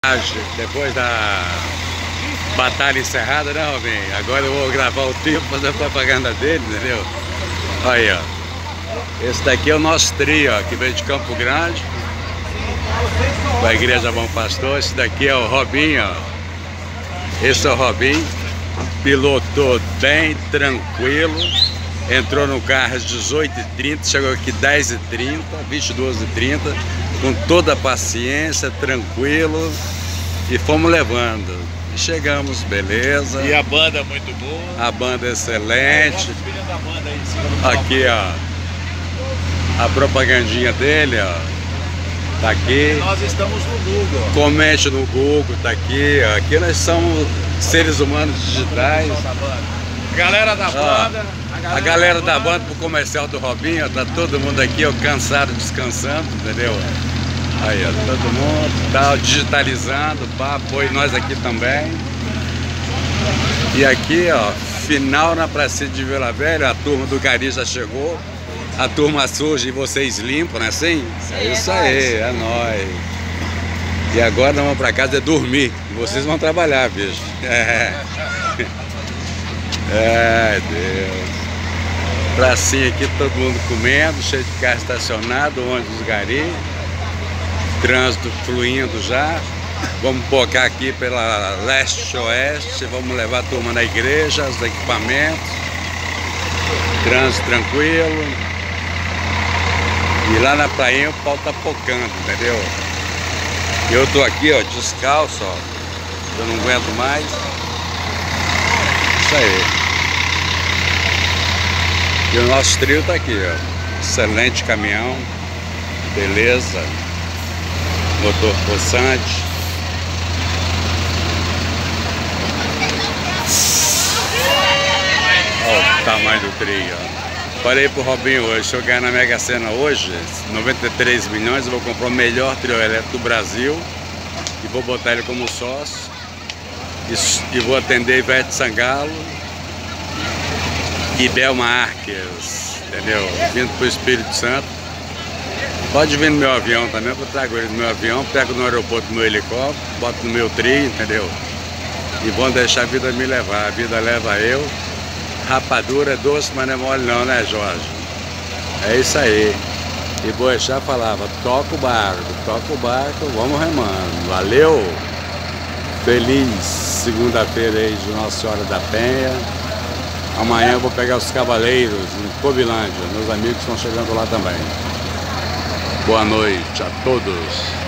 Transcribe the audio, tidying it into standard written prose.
Depois da batalha encerrada, né, Robinho? Agora eu vou gravar o tempo, fazer a propaganda dele, entendeu? Aí, ó. Esse daqui é o nosso trio, ó, que veio de Campo Grande, da Igreja Bom Pastor. Esse daqui é o Robinho, ó. Esse é o Robinho. Pilotou bem, tranquilo. Entrou no carro às 18h30, chegou aqui 10h30, 22h30, com toda a paciência, tranquilo, e fomos levando. E chegamos, beleza. E a banda é muito boa. A banda é excelente. Aqui, ó, a propagandinha dele, ó, tá aqui. Nós estamos no Google. Comente no Google, tá aqui. Ó. Aqui nós somos seres humanos digitais. Galera da banda. A galera da banda pro comercial do Robinho, ó, tá todo mundo aqui, ó, cansado, descansando, entendeu? Aí, ó, todo mundo tá digitalizando, pá, apoio nós aqui também. E aqui, ó, final na praça de Vila Velha, a turma do Gari já chegou. A turma suja e vocês limpam, não é assim? É isso aí, é nóis. E agora nós vamos pra casa dormir. E vocês vão trabalhar, bicho. É, Deus. Pracinha aqui, todo mundo comendo, cheio de carro estacionado, ônibus Gari. Trânsito fluindo já. Vamos focar aqui pela leste-oeste. Vamos levar a turma na igreja, os equipamentos. Trânsito tranquilo. E lá na praia o pau tá pocando, entendeu? Eu tô aqui, ó, descalço, ó. Eu não aguento mais. Isso aí. E o nosso trio tá aqui, ó. Excelente caminhão. Beleza. Motor possante. Olha o tamanho do trio, ó. Falei pro Robinho hoje, se eu ganhar na Mega Sena hoje, 93 milhões, eu vou comprar o melhor trio elétrico do Brasil e vou botar ele como sócio e vou atender Ivete Sangalo e Bel Marques, entendeu? Vindo pro Espírito Santo. Pode vir no meu avião também, eu trago ele no meu avião, pego no aeroporto no meu helicóptero, boto no meu trio, entendeu? E vão deixar a vida me levar, a vida leva eu. Rapadura é doce, mas não é mole não, né, Jorge? É isso aí. E Boechat falava, toca o barco, vamos remando. Valeu! Feliz segunda-feira aí de Nossa Senhora da Penha. Amanhã eu vou pegar os Cavaleiros em Covilândia. Meus amigos estão chegando lá também. Boa noite a todos.